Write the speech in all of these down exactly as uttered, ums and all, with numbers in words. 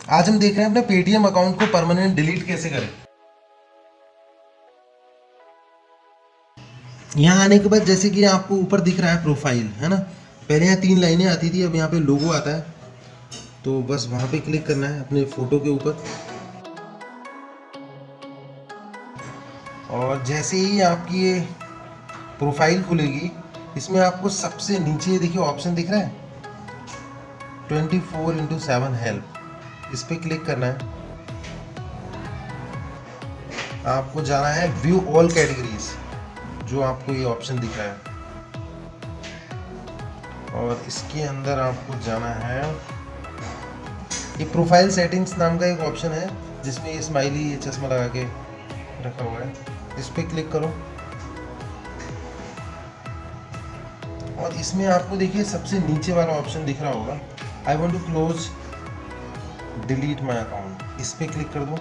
आज हम देख रहे हैं अपने पेटीएम अकाउंट को परमानेंट डिलीट कैसे करें। यहाँ आने के बाद जैसे कि आपको ऊपर दिख रहा है प्रोफाइल, है ना। पहले यहाँ तीन लाइनें आती थी, अब यहाँ पे लोगो आता है, तो बस वहाँ पे क्लिक करना है अपने फ़ोटो के ऊपर। और जैसे ही आपकी ये प्रोफाइल खुलेगी, इसमें आपको सबसे नीचे देखिए ऑप्शन दिख रहा है twenty four into seven help, इस पर क्लिक करना है। आपको जाना है व्यू ऑल कैटेगरीज, जो आपको ये ऑप्शन दिख रहा है, और इसके अंदर आपको जाना है, ये प्रोफाइल सेटिंग्स नाम का एक ऑप्शन है जिसमें ये स्माइली ये चश्मा लगा के रखा हुआ है, इस पर क्लिक करो। और इसमें आपको देखिए सबसे नीचे वाला ऑप्शन दिख रहा होगा, I want to close delete my account, इस पर क्लिक कर दो।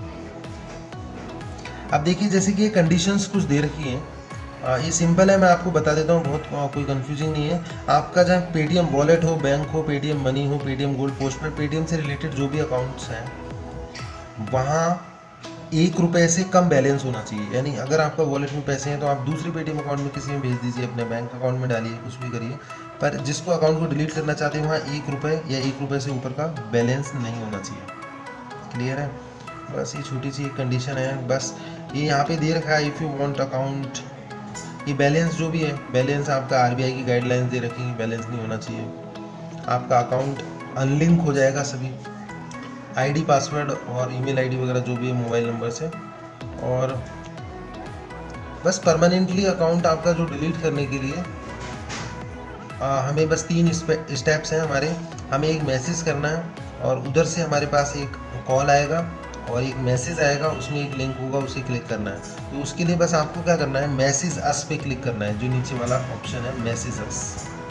अब देखिए जैसे कि ये कंडीशंस कुछ दे रखी हैं, ये सिंपल है, मैं आपको बता देता हूँ, बहुत आ, कोई कंफ्यूजिंग नहीं है। आपका जहाँ पेटीएम वॉलेट हो, बैंक हो, पेटीएम मनी हो, पेटीएम गोल्ड, पोस्टपेड, पेटीएम से रिलेटेड जो भी अकाउंट्स हैं, वहाँ एक रुपये से कम बैलेंस होना चाहिए। यानी अगर आपका वॉलेट में पैसे हैं तो आप दूसरे पेटीएम अकाउंट में किसी में भेज दीजिए, अपने बैंक अकाउंट में डालिए, कुछ भी करिए, पर जिसको अकाउंट को डिलीट करना चाहते हैं वहाँ एक रुपये या एक रुपये से ऊपर का बैलेंस नहीं होना चाहिए। क्लियर है? बस ये छोटी सी एक कंडीशन है। बस ये यहाँ पे दे रखा है, इफ़ यू वांट अकाउंट, ये बैलेंस जो भी है, बैलेंस आपका आरबीआई की गाइडलाइंस दे रखी है, बैलेंस नहीं होना चाहिए। आपका अकाउंट अनलिंक हो जाएगा सभी आईडी, पासवर्ड और ईमेल आईडी वगैरह जो भी है मोबाइल नंबर से। और बस परमानेंटली अकाउंट आपका जो डिलीट करने के लिए आ, हमें बस तीन स्टेप्स हैं हमारे। हमें एक मैसेज करना है, और उधर से हमारे पास एक कॉल आएगा और एक मैसेज आएगा, उसमें एक लिंक होगा, उसे क्लिक करना है। तो उसके लिए बस आपको क्या करना है, मैसेज अस पे क्लिक करना है, जो नीचे वाला ऑप्शन है मैसेज अस।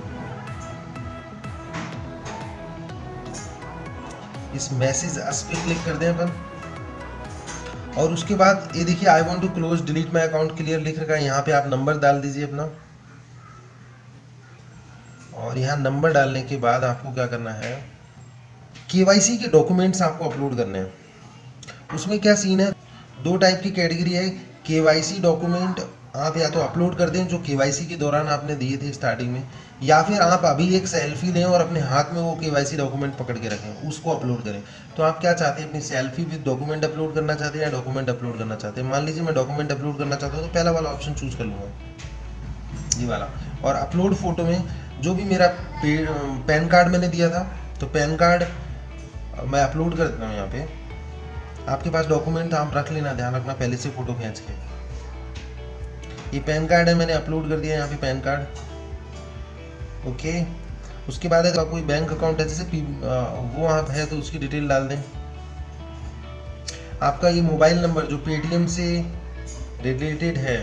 इस मैसेज अस पे क्लिक कर दें अपन, और उसके बाद ये देखिए I want to close delete my account clear लिख रखा है, यहाँ पे आप नंबर डाल दीजिए अपना। और यहाँ नंबर डालने के बाद आपको क्या करना है, केवाईसी के डॉक्यूमेंट्स आपको अपलोड करने हैं। उसमें क्या सीन है, दो टाइप की कैटेगरी है। केवाईसी डॉक्यूमेंट आप या तो अपलोड कर दें जो केवाईसी के दौरान आपने दिए थे स्टार्टिंग में, या फिर आप अभी एक सेल्फी लें और अपने हाथ में वो केवाईसी डॉक्यूमेंट पकड़ के रखें, उसको अपलोड करें। तो आप क्या चाहते हैं, अपनी सेल्फी विद डॉक्यूमेंट अपलोड करना चाहते हैं या डॉक्यूमेंट अपलोड करना चाहते हैं। मान लीजिए मैं डॉक्यूमेंट अपलोड करना चाहता हूँ, तो पहला वाला ऑप्शन चूज कर लूँगा, ये वाला। और अपलोड फोटो में जो भी मेरा पैन कार्ड मैंने दिया था, तो पैन कार्ड मैं अपलोड कर देता हूँ। यहाँ पे आपके पास डॉक्यूमेंट आप रख लेना, ध्यान रखना पहले से फोटो खींच के। ये पैन कार्ड है, मैंने अपलोड कर दिया यहाँ पे पैन कार्ड। ओके, उसके बाद अगर कोई बैंक अकाउंट है, जैसे वो आप है तो उसकी डिटेल डाल दें। आपका ये मोबाइल नंबर जो पेटीएम से रिलेटेड है,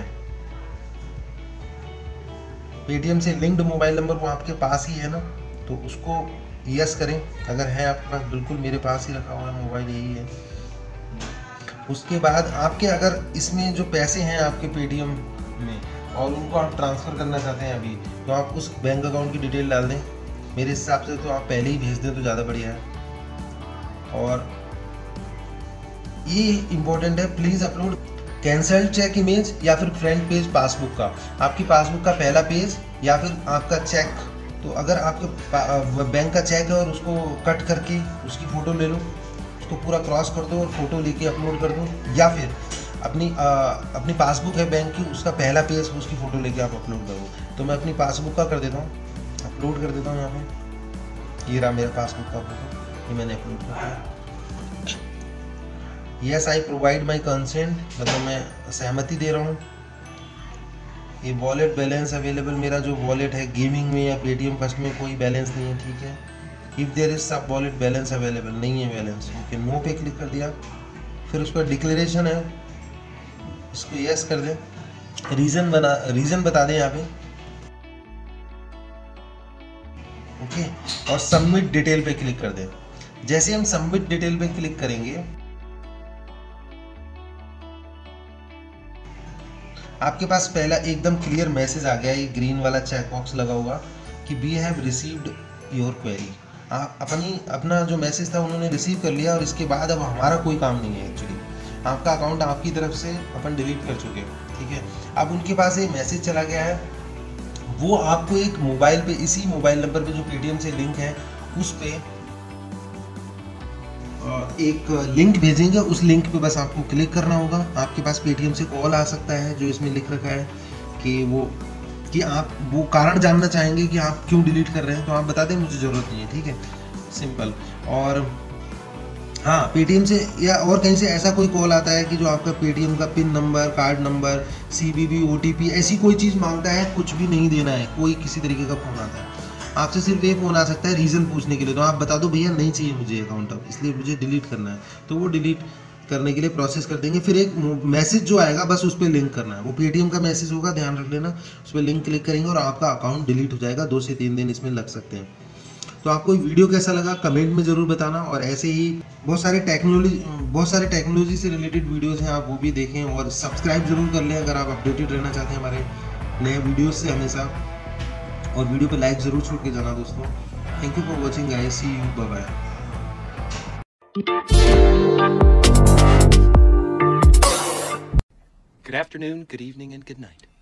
पेटीएम से लिंक्ड मोबाइल नंबर, वो आपके पास ही है ना, तो उसको यस करें अगर है आपके पास। बिल्कुल मेरे पास ही रखा हुआ है मोबाइल, यही है। उसके बाद आपके अगर इसमें जो पैसे हैं आपके पेटीएम में और उनको आप ट्रांसफ़र करना चाहते हैं अभी, तो आप उस बैंक अकाउंट की डिटेल डाल दें। मेरे हिसाब से तो आप पहले ही भेज दें तो ज़्यादा बढ़िया है। और ये इम्पोर्टेंट है, please upload cancelled cheque image या फिर फ्रंट पेज पासबुक का, आपकी पासबुक का पहला पेज या फिर आपका चेक। तो अगर आपके बैंक का चेक है और उसको कट करके उसकी फ़ोटो ले लो, उसको पूरा क्रॉस कर दो और फोटो लेके अपलोड कर दो, या फिर अपनी आ, अपनी पासबुक है बैंक की, उसका पहला पेज उसकी फ़ोटो लेके आप अपलोड करो। तो मैं अपनी पासबुक का कर देता हूँ, अपलोड कर देता हूँ। यहाँ पे ये रहा मेरा पासबुक का फोटो, ये मैंने अपलोड कर दिया। Yes I provide my consent, मतलब मैं सहमति दे रहा हूँ। ये वॉलेट बैलेंस अवेलेबल, मेरा जो वॉलेट है गेमिंग में या पेटीएम फर्स्ट में कोई बैलेंस नहीं है, ठीक है। If there is sub wallet balance available, नहीं है बैलेंस, ओके, नो पे क्लिक कर दिया। फिर उसका डिक्लेरेशन है, इसको यस कर दें। रीज़न बना रीज़न बता दें यहाँ पे, ओके, और सबमिट डिटेल पे क्लिक कर दें। जैसे हम सबमिट डिटेल पे क्लिक करेंगे, आपके पास पहला एकदम क्लियर मैसेज आ गया, ये ग्रीन वाला चेक बॉक्स लगा हुआ कि we have received your query. आप अपनी अपना जो मैसेज था उन्होंने रिसीव कर लिया और इसके बाद अब हमारा कोई काम नहीं है एक्चुअली। आपका अकाउंट आपकी तरफ से अपन डिलीट कर चुके हैं, ठीक है। अब उनके पास एक मैसेज चला गया है, वो आपको एक मोबाइल पे, इसी मोबाइल नंबर पे जो पेटीएम से लिंक है उस पे एक लिंक भेजेंगे। उस लिंक पे बस आपको क्लिक करना होगा। आपके पास पेटीएम से कॉल आ सकता है जो इसमें लिख रखा है कि वो कि आप वो कारण जानना चाहेंगे कि आप क्यों डिलीट कर रहे हैं, तो आप बता दें मुझे ज़रूरत नहीं है, ठीक है, सिंपल। और हाँ, पेटीएम से या और कहीं से ऐसा कोई कॉल आता है कि जो आपका पेटीएम का pin number, card number, CVV, OTP, ऐसी कोई चीज़ मांगता है, कुछ भी नहीं देना है। कोई किसी तरीके का फ़ोन आता है, आपसे सिर्फ एक फ़ोन आ सकता है रीज़न पूछने के लिए, तो आप बता दो भैया नहीं चाहिए मुझे अकाउंट अब, इसलिए मुझे डिलीट करना है, तो वो डिलीट करने के लिए प्रोसेस कर देंगे। फिर एक मैसेज जो आएगा बस उस पर लिंक करना है, वो पेटीएम का मैसेज होगा, ध्यान रख लेना। उस पर लिंक क्लिक करेंगे और आपका अकाउंट डिलीट हो जाएगा। दो से तीन दिन इसमें लग सकते हैं। तो आपको वीडियो कैसा लगा कमेंट में ज़रूर बताना, और ऐसे ही बहुत सारे टेक्नोलॉजी बहुत सारे टेक्नोलॉजी से रिलेटेड वीडियोज़ हैं, आप वो भी देखें और सब्सक्राइब ज़रूर कर लें अगर आप अपडेटेड रहना चाहते हैं हमारे नए वीडियोज़ से हमेशा। और वीडियो पे लाइक ज़रूर छोड़ के जाना दोस्तों। Thank you for watching guys, see you, bye bye. Good afternoon, good evening, and good night.